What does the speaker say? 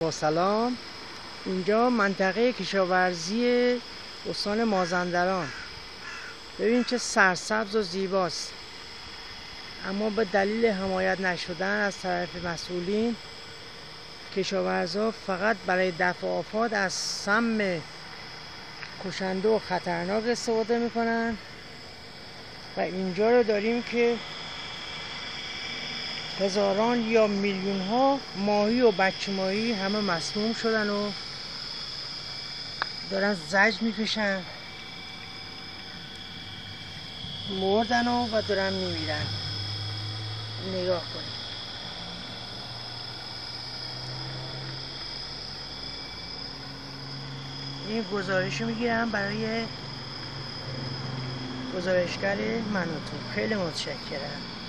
با سلام. اینجا منطقه کشاورزی استان مازندران. ببین چه سرسبز و زیباست، اما به دلیل حمایت نشدن از طرف مسئولین، کشاورزا فقط برای دفع آفات از سم کشنده و خطرناک استفاده میکنن و اینجا رو داریم که هزاران یا میلیون ها ماهی و بچه ماهی همه مسموم شدن و دارن زجر میکشن، مردن و دارن میمیرن. نگاه کنید. این گزارش رو میگیرم برای گزارشگر منوتو. خیلی متشکرم.